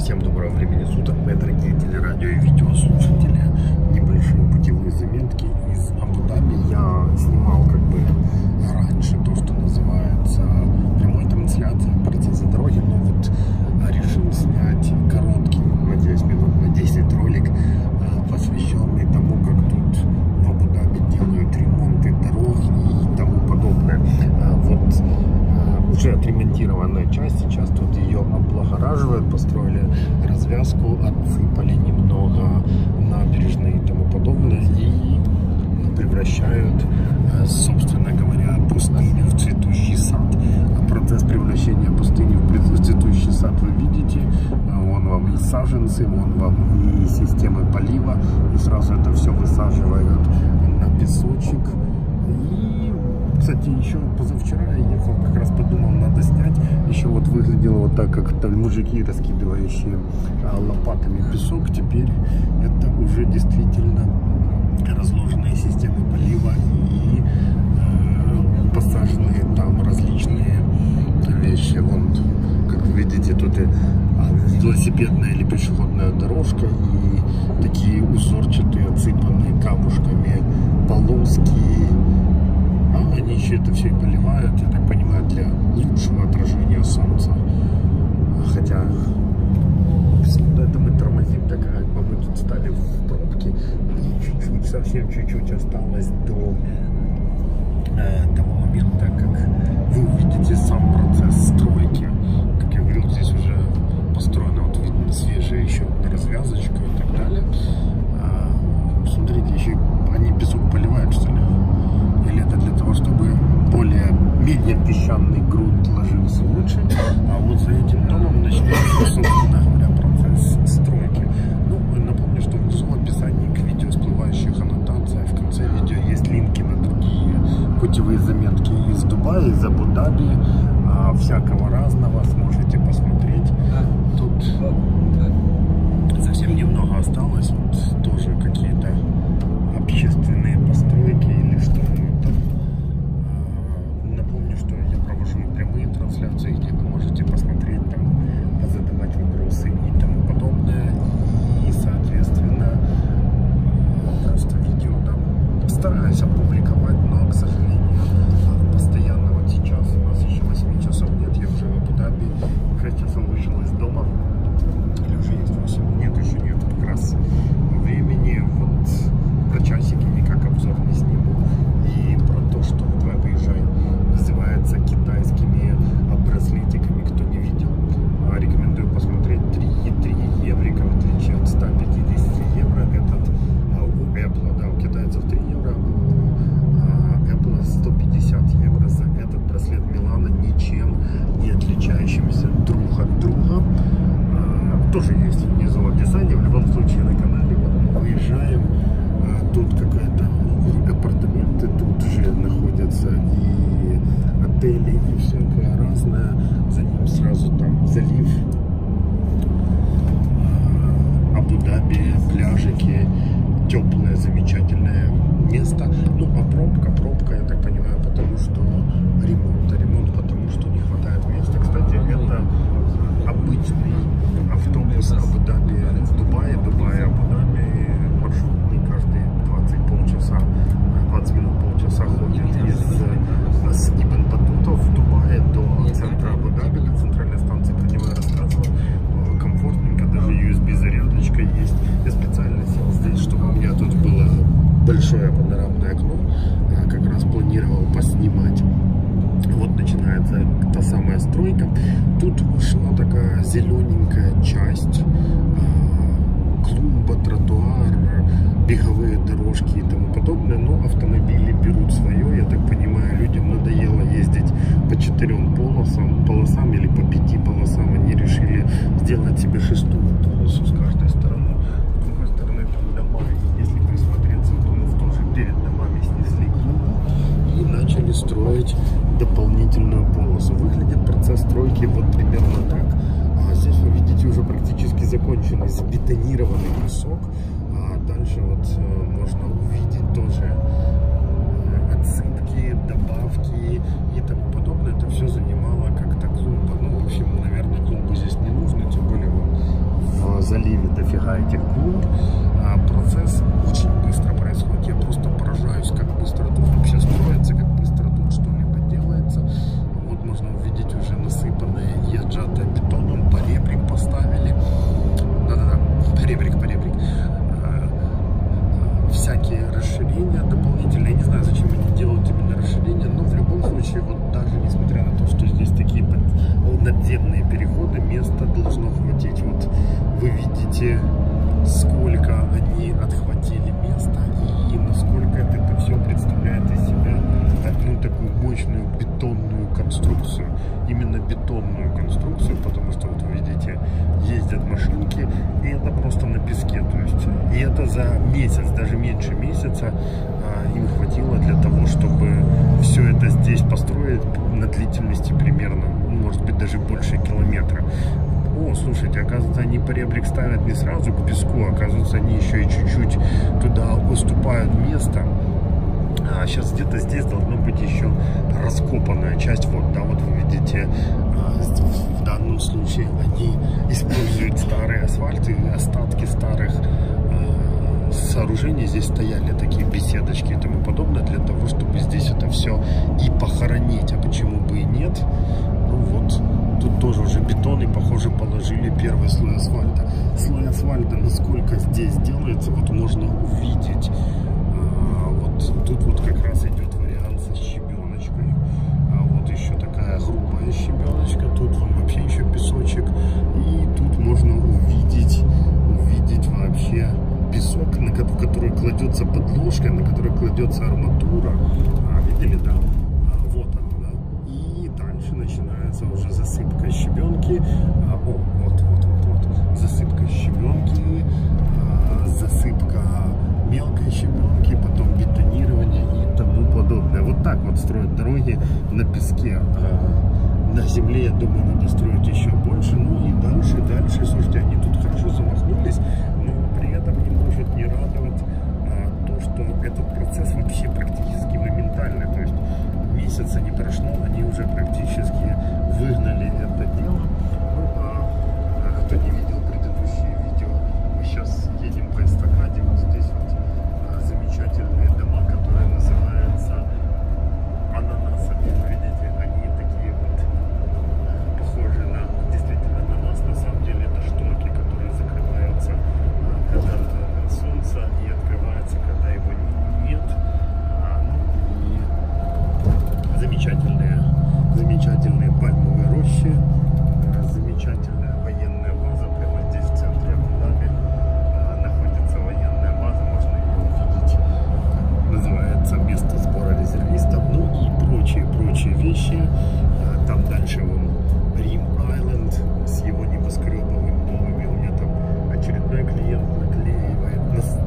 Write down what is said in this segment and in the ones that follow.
Всем доброго времени суток, мои дорогие телерадио и видеослушатели. Небольшие путевые заметки из Абу-Даби. Я снимал как бы раньше то, что называется прямой трансляцией процесса дороги, но вот решил снять короткий, надеюсь, минут на 10 ролик, посвященный тому, как тут в Абу-Даби делают ремонты дорог и тому подобное. Вот уже отремонтированная часть, сейчас тут ее облагораживают, построили развязку, отсыпали немного набережные и тому подобное и превращают, собственно говоря, пустыню в цветущий сад. Процесс превращения пустыни в цветущий сад вы видите. Вон вам и саженцы, вон вам и системы полива, и сразу это все высаживают на песочек. Кстати, еще позавчера я ехал, как раз подумал, надо снять. Еще вот выглядело вот так, как там мужики, раскидывающие лопатами песок. Теперь это уже действительно разложенные системы полива и посаженные там различные вещи. Вон, как вы видите, тут и велосипедная или пешеходная дорожка и такие узорчатые, отсыпанные камушками полоски. Они еще это все поливают, я так понимаю, для лучшего отражения солнца. Хотя это мы тормозим, так как бы мы тут стали в пробке и чуть-чуть, совсем чуть-чуть осталось до того момента, как вы увидите сам процесс стройки. Как я говорил, здесь уже построена, вот видно, свежая еще развязочка и так далее. Смотрите, еще они песок поливают, что ли? Или это для того, чтобы менее песчаный грунт ложился лучше, а вот за этим домом начнется, собственно говоря, процесс стройки. Ну, напомню, что внизу в описании к видео всплывающих аннотаций, в конце видео есть линки на другие путевые заметки из Дубая, из Абу-Даби, всякого разного, сможете посмотреть. Тут совсем немного осталось, вот тоже какие-то общественные постройки или что. Напомню, что я провожу и прямые трансляции, где вы можете посмотреть, там, позадавать вопросы и тому подобное. И, соответственно, просто видео там стараюсь опубликовать, но, к сожалению, постоянно вот сейчас у нас еще 8 часов нет, я уже в Абу-Даби, 5 часов вышел из дома, или уже есть 8, нет, еще нет, как раз времени, вот про часики никак обзор не сниму, и про то, что давай выезжай, называется китайскими браслетиками, кто не видел, рекомендую посмотреть. 3 еврика, в отличие от 150 евро, этот у Apple, да, у китайцев 3 евро, у Apple 150 евро за этот браслет Милана, ничем не отличающимся друг от друга. Тоже есть внизу в описании, в любом случае на канале. Вот мы выезжаем, тут какая-то апартаменты, тут же находятся и отели, и всякое разное. За ним сразу там залив, Абу-Даби, пляжики, теплое, замечательное место. Ну, а пробка, я так понимаю, потому что ремонт, потому что не хватает места. Кстати, это обычный автобус Абу-Даби, Дубая, Абу-Даби, маршрутный, каждые 20 минут, полчаса ходит из Ибн Батута в Дубае до центра Абу-Даби, до центральной станции, про него я рассказывал. Комфортненько, даже USB-зарядочка есть. Я специально сел здесь, чтобы у меня тут было большое панорамное окно, как раз планировал поснимать. Вот начинается та самая стройка. Тут шла такая зелененькая часть, клумба, тротуар, беговые дорожки и тому подобное, но автомобили берут свое. Я так понимаю, людям надоело ездить по 4 полосам или по 5 полосам. Они решили сделать себе 6-ю полосу с каждой стороны. С другой стороны там дома, если присмотреться, домов тоже перед домами снесли клумбу и начали строить дополнительную полосу. Выглядит процесс стройки вот примерно так. Здесь вы видите уже практически законченный забетонированный песок. Дальше вот можно увидеть тоже отсыпки, добавки и тому подобное. Это все занимало как-то клумба. Ну, в общем, наверное, клумбу здесь не нужно, тем более вот заливе дофига этих клумб. Процесс очень быстро происходит. Я просто поражаюсь, как быстро тут вообще строится, как быстро тут что-либо делается. Вот можно увидеть уже насыпанное и отжатое бетоном, поребрик поставили. Да-да-да, поребрик. Всякие расширения дополнительные. Я не знаю, зачем они делают именно расширения, но в любом случае, вот даже несмотря на то, что здесь такие надземные переходы, места должно хватить. Вот вы видите, сколько они отхватили места и насколько это все представляет из себя одну такую мощную бетонную конструкцию. Именно бетонную конструкцию, потому что вот вы видите, ездят машинки, и это просто на песке. То есть, и это за месяц, даже меньше месяца им хватило для того, чтобы все это здесь построить на длительности примерно, может быть, даже больше километра. О, слушайте, оказывается, они поребрик ставят не сразу к песку, оказывается, они еще и чуть-чуть туда уступают место. А сейчас где-то здесь должно быть еще раскопанная часть. Вот, да, вот вы видите, в данном случае они используют старые асфальты, остатки старых сооружений. Здесь стояли такие беседочки и тому подобное, для того, чтобы здесь это все и похоронить. А почему бы и нет? Ну вот, тут тоже уже бетон, и, похоже, положили первый слой асфальта. Слой асфальта, насколько здесь делается, вот можно увидеть. Вот тут вот как раз идет вариант со щебеночкой. А вот еще такая грубая щебеночка. Тут вон вообще еще песочек. И тут можно увидеть вообще песок, в который кладется подложка, на который кладется арматура. Видели, да? Вот она, да? И дальше начинается уже засыпка щебенки. Вот. Засыпка щебенки, засыпка мелкой щебенки, потом бетонирование и тому подобное. Вот так вот строят дороги на песке. На земле, я думаю, надо строить еще больше. Ну и дальше. Слушайте, они тут хорошо замахнулись, но при этом не может не радовать то, что этот процесс вообще практически моментальный. То есть месяца не прошло, они уже практически выгнали это дело. Кто не видел предыдущие видео, мы сейчас едем по эстакаде. Вот здесь вот замечательные дома, которые называются ананасами. Видите, они такие вот похожи на действительно ананас. На самом деле это шторки, которые закрываются, когда солнце, и открываются, когда его нет. И замечательные пальмовые рощи, замечательная военная база. Прямо здесь в центре Абу-Даби находится военная база, можно ее увидеть. Называется место сбора резервистов, ну и прочие вещи. Там дальше вон Рим-Айленд с его небоскребами новыми. У меня там очередной клиент наклеивает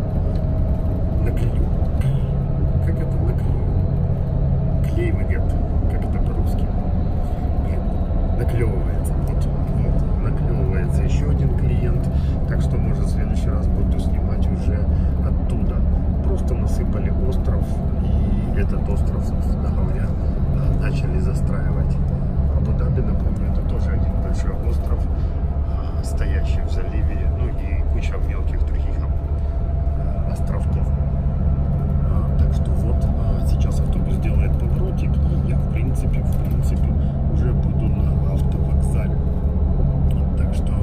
как это наклеивает? Как это по-русски? Наклевывается. Вот, наклевывается еще один клиент. Так что, может, в следующий раз буду снимать уже оттуда. Просто насыпали остров, и этот остров, собственно говоря, начали застраивать. Абу-Даби, напомню, это тоже один большой остров, стоящий в заливе, ну и куча мелких других островков. Так что вот, сейчас автобус делает поворотик, и я, в принципе, уже буду на автовокзале. Так что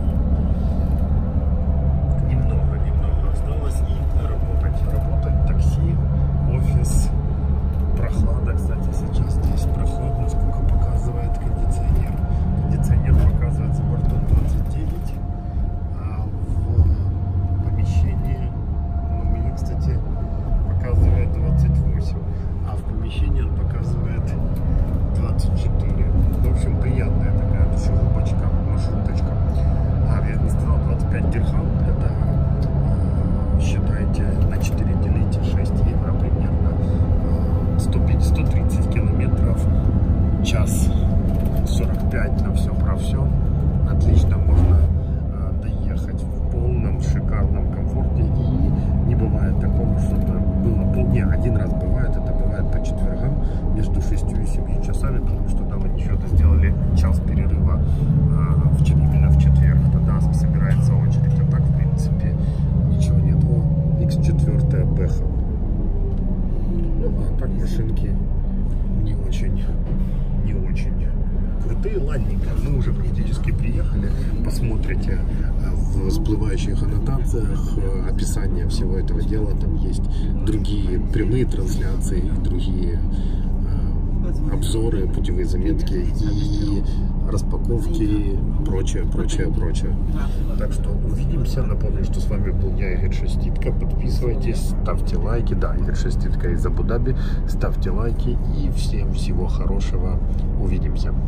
немного осталось, и работать такси, офис, прохлада, кстати, сейчас здесь прохладно, сколько показывает кондиционер. Кондиционер показывает за бортом 29, а в помещении, ну, у меня, кстати, красоты. Ладненько, мы уже практически приехали. Посмотрите в всплывающих аннотациях описание всего этого дела. Там есть другие прямые трансляции и другие обзоры, путевые заметки и распаковки, прочее. Так что увидимся. Напомню, что с вами был я, Игорь Шеститко. Подписывайтесь, ставьте лайки. Да, Игорь Шеститко из Абу-Даби. Ставьте лайки и всем всего хорошего. Увидимся.